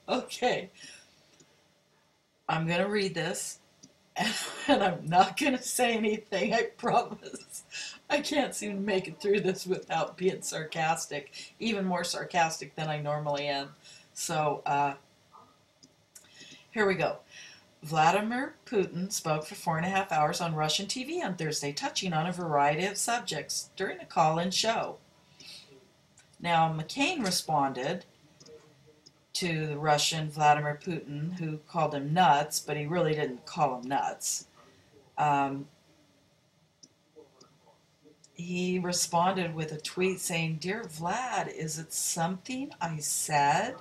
Okay, I'm going to read this, and I'm not going to say anything, I promise. I can't seem to make it through this without being sarcastic, even more sarcastic than I normally am. So, here we go. Vladimir Putin spoke for 4.5 hours on Russian TV on Thursday, touching on a variety of subjects during a call-in show. Now, McCain responded to the Russian Vladimir Putin, who called him nuts, but he really didn't call him nuts. He responded with a tweet saying, "Dear Vlad, is it something I said?"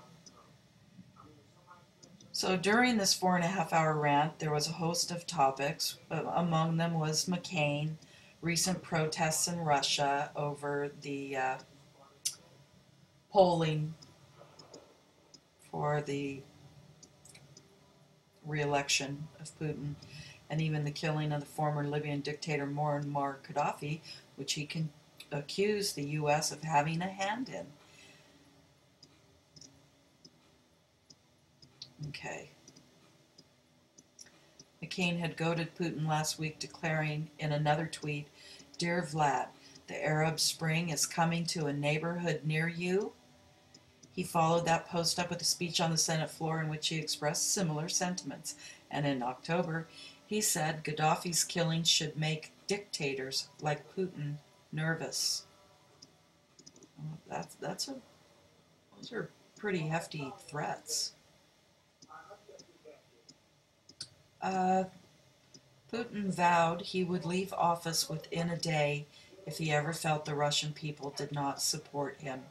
So during this 4.5 hour rant, there was a host of topics. Among them was McCain, recent protests in Russia over the polling for the re-election of Putin, and even the killing of the former Libyan dictator Moammar Gadhafi, which he accused the U.S. of having a hand in. Okay. McCain had goaded Putin last week, declaring in another tweet, "Dear Vlad, the Arab Spring is coming to a neighborhood near you." He followed that post up with a speech on the Senate floor in which he expressed similar sentiments. And in October, he said Gaddafi's killing should make dictators like Putin nervous. Those are pretty hefty threats. Putin vowed he would leave office within a day if he ever felt the Russian people did not support him.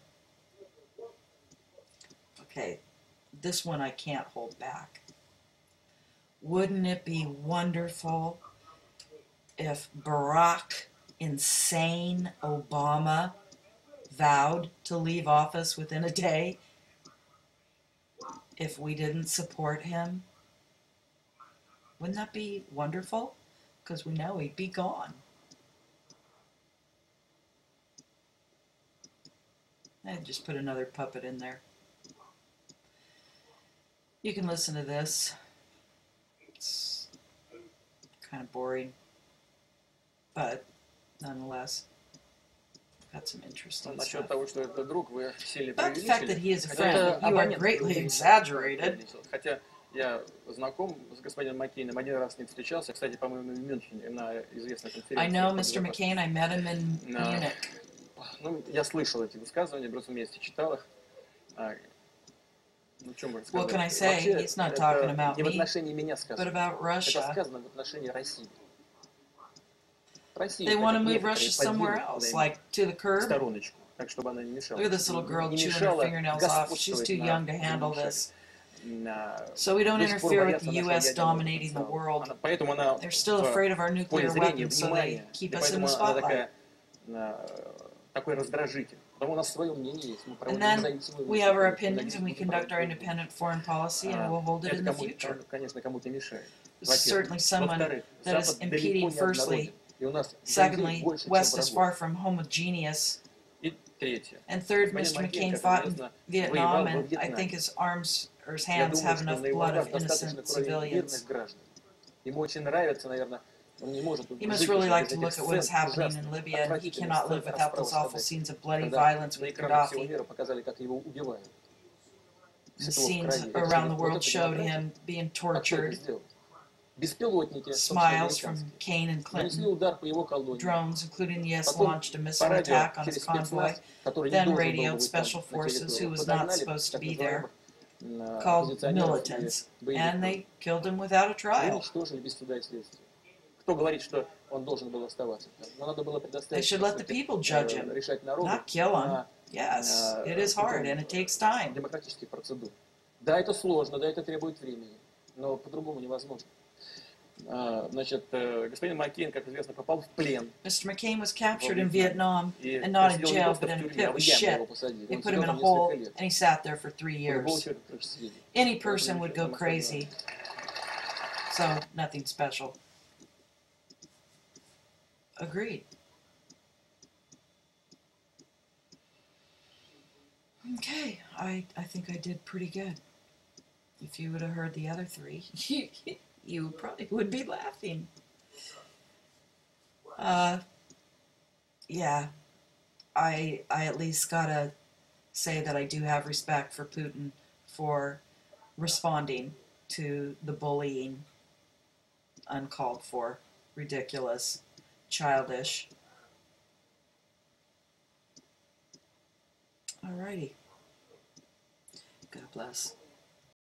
Okay, this one I can't hold back. Wouldn't it be wonderful if Barack Insane Obama vowed to leave office within a day if we didn't support him? Wouldn't that be wonderful? Because we know he'd be gone. I'd just put another puppet in there. You can listen to this. It's kind of boring, but nonetheless, got some interesting stuff. Того, что это друг, вы сильно About the fact that he is a friend, you are greatly exaggerated. Хотя я знаком с господином Маккейном, один раз с ним встречался, кстати, по-моему, в Мюнхене на известной конференции. I know Mr. McCain, I met him in Munich. Ну, я слышал эти высказывания, просто вместе читал их. What can I say? He's not talking about me, but about Russia. They want to move Russia somewhere else, like to the curb. Look at this little girl chewing her fingernails off. She's too young to handle this. So we don't interfere with the U.S. dominating the world. They're still afraid of our nuclear weapons, so they keep us in the spotlight. And then we have our opinions and we conduct our independent foreign policy and we'll hold it in the future. There's certainly someone that is impeding, firstly. Secondly, West is far from homogeneous. And third, Mr. McCain fought in Vietnam, and I think his arms or his hands have enough blood of innocent civilians. He must really like to look at what is happening in Libya, and he cannot live without those awful scenes of bloody violence with Gaddafi. The scenes around the world showed him being tortured. Smiles from Kane and Clinton. Drones, including the U.S., launched a missile attack on his convoy, then radioed special forces, who was not supposed to be there, called militants, and they killed him without a trial. They should let the people judge him, not kill him. Yes, it is hard and it takes time. Да, это сложно, да, это требует времени, но по-другому невозможно. Значит, господин Маккейн, как известно, попал в плен. Mr. McCain was captured in Vietnam, and not in jail, but in a pit with shit. They put him in a hole, and he sat there for 3 years. Any person would go crazy. So, nothing special. Agreed. Okay, I think I did pretty good. If you would have heard the other three, you probably would be laughing. Yeah, I at least gotta say that I do have respect for Putin for responding to the bullying, uncalled for, ridiculous, childish. Alrighty. God bless.